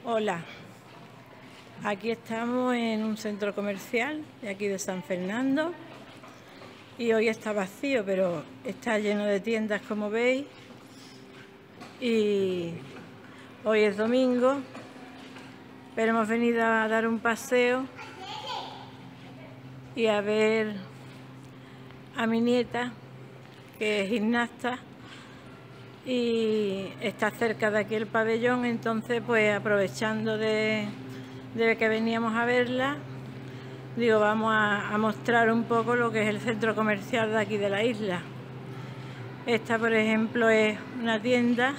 Hola, aquí estamos en un centro comercial de aquí de San Fernando y hoy está vacío, pero está lleno de tiendas, como veis, y hoy es domingo, pero hemos venido a dar un paseo y a ver a mi nieta, que es gimnasta, y está cerca de aquí el pabellón. Entonces, pues aprovechando de que veníamos a verla, digo, vamos a mostrar un poco lo que es el centro comercial de aquí de la isla. Esta, por ejemplo, es una tienda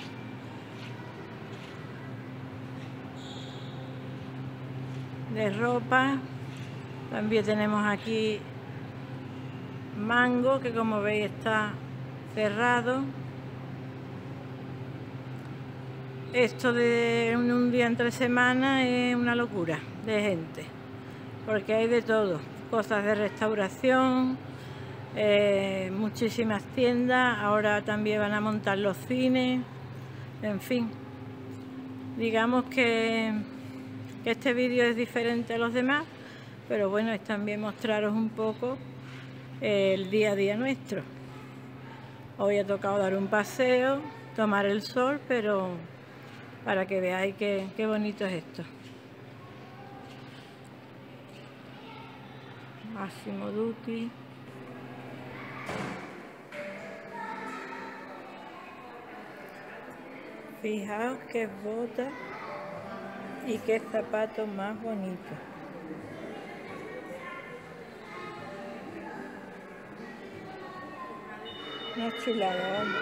de ropa. También tenemos aquí Mango, que como veis está cerrado. Esto de un día entre semana es una locura de gente, porque hay de todo, cosas de restauración, muchísimas tiendas. Ahora también van a montar los cines, en fin. Digamos que este vídeo es diferente a los demás, pero bueno, es también mostraros un poco el día a día nuestro. Hoy ha tocado dar un paseo, tomar el sol, pero para que veáis qué bonito es esto. Massimo Dutti. Fijaos qué botas y qué zapatos más bonitos. Una chulada, vamos.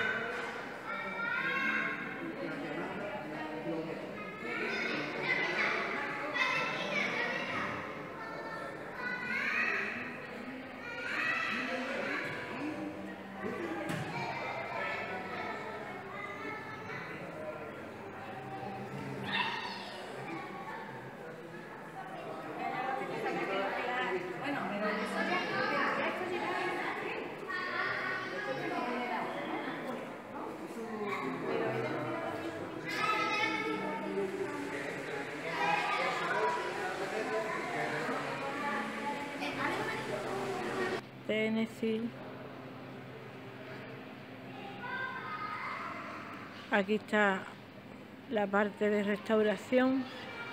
Tennessee. Aquí está la parte de restauración,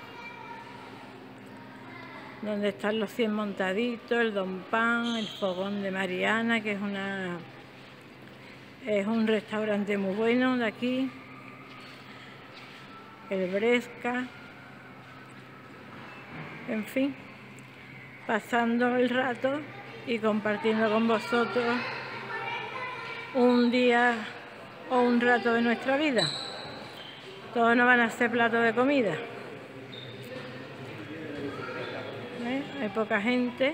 donde están los 100 montaditos, el Don Pan, el Fogón de Mariana, que es un restaurante muy bueno de aquí, el Bresca, en fin, pasando el rato y compartiendo con vosotros un día o un rato de nuestra vida. Todos no van a ser platos de comida. Hay poca gente.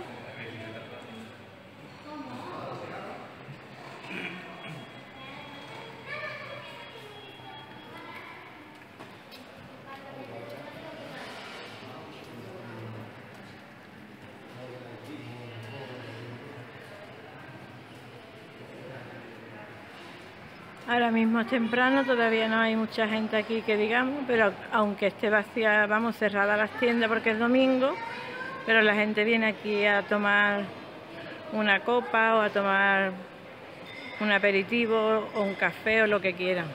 Ahora mismo es temprano, todavía no hay mucha gente aquí que digamos, pero aunque esté vacía, vamos, cerradas las tiendas porque es domingo, pero la gente viene aquí a tomar una copa o a tomar un aperitivo o un café o lo que quieran.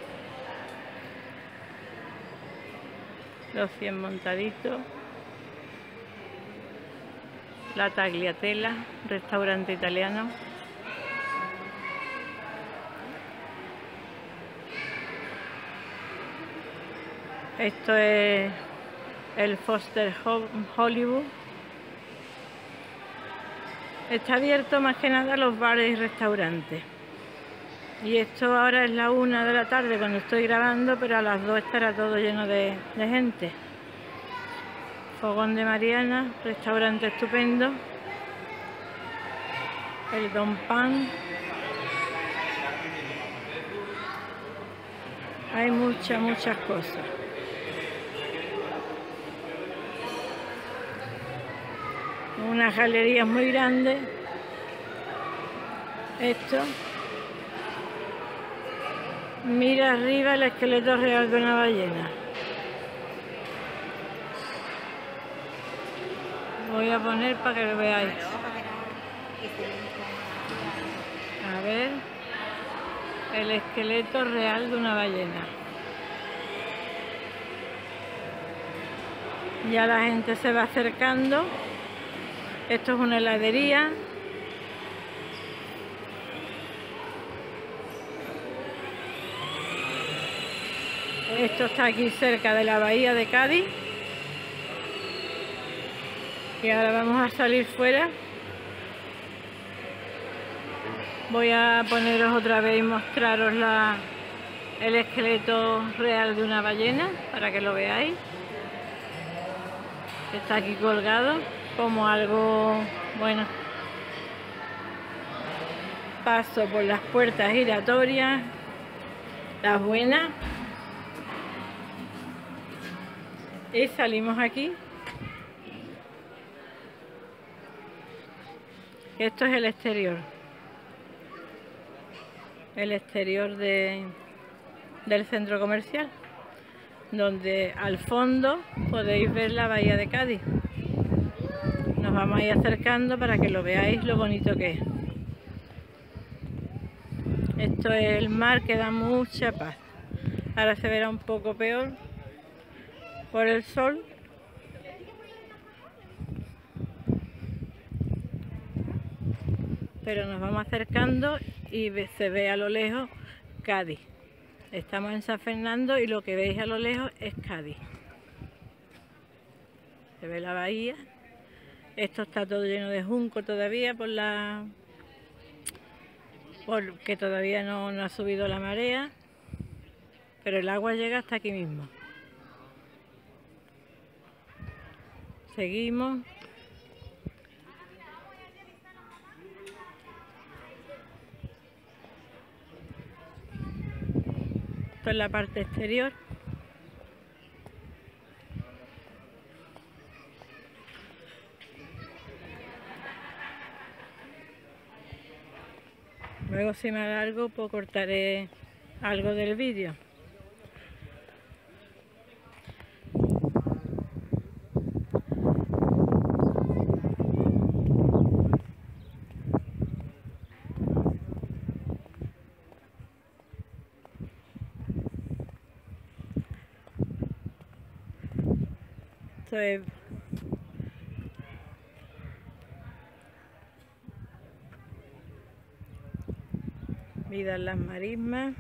Los 100 montaditos. La Tagliatella, restaurante italiano. Esto es el Foster Hollywood. Está abierto más que nada los bares y restaurantes. Y esto ahora es la 1 de la tarde cuando estoy grabando, pero a las 2 estará todo lleno de gente. Fogón de Mariana, restaurante estupendo. El Don Pan. Hay muchas cosas. Unas galerías muy grandes. Esto. Mira arriba el esqueleto real de una ballena. Voy a poner para que lo veáis. A ver, el esqueleto real de una ballena. Ya la gente se va acercando. Esto es una heladería. Esto está aquí cerca de la bahía de Cádiz. Y ahora vamos a salir fuera. Voy a poneros otra vez y mostraros el esqueleto real de una ballena para que lo veáis. Está aquí colgado como algo bueno. Paso por las puertas giratorias, las buenas, y salimos aquí. Esto es el exterior del centro comercial, donde al fondo podéis ver la bahía de Cádiz. Nos vamos a ir acercando para que lo veáis lo bonito que es. Esto es el mar que da mucha paz. Ahora se verá un poco peor por el sol. Pero nos vamos acercando y se ve a lo lejos Cádiz. Estamos en San Fernando y lo que veis a lo lejos es Cádiz. Se ve la bahía. Esto está todo lleno de junco todavía porque todavía no ha subido la marea, pero el agua llega hasta aquí mismo. Seguimos. Esto es la parte exterior. Luego, si me alargo, pues cortaré algo del vídeo. Esto es vida en las marismas.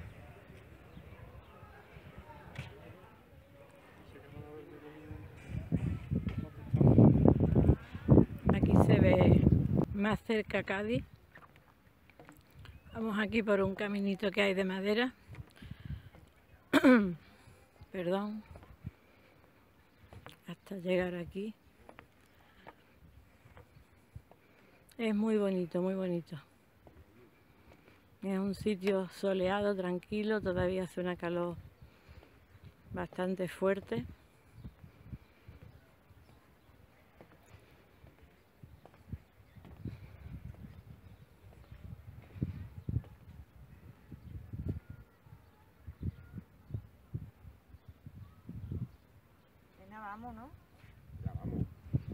Aquí se ve más cerca Cádiz. Vamos aquí por un caminito que hay de madera. Perdón. Hasta llegar aquí. Es muy bonito, muy bonito. Es un sitio soleado, tranquilo, todavía hace una calor bastante fuerte. Venga, vamos, ¿no? Ya vamos.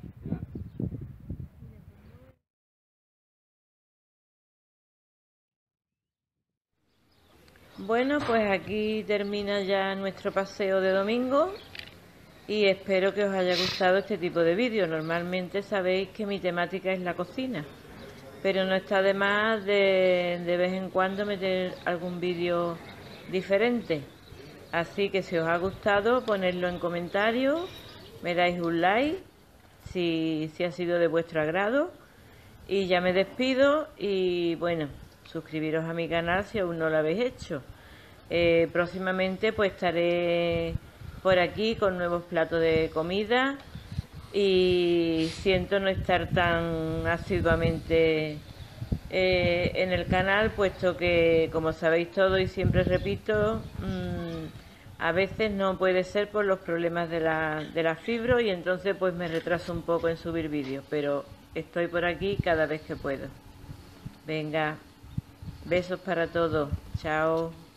Bueno, pues aquí termina ya nuestro paseo de domingo y espero que os haya gustado este tipo de vídeos. Normalmente sabéis que mi temática es la cocina, pero no está de más de vez en cuando meter algún vídeo diferente. Así que si os ha gustado, ponedlo en comentarios, me dais un like si ha sido de vuestro agrado, y ya me despido. Y bueno, suscribiros a mi canal si aún no lo habéis hecho. Próximamente pues estaré por aquí con nuevos platos de comida, y siento no estar tan asiduamente en el canal, puesto que, como sabéis todos y siempre repito, a veces no puede ser por los problemas de la fibro, y entonces pues me retraso un poco en subir vídeos, pero estoy por aquí cada vez que puedo. Venga, besos para todos, chao.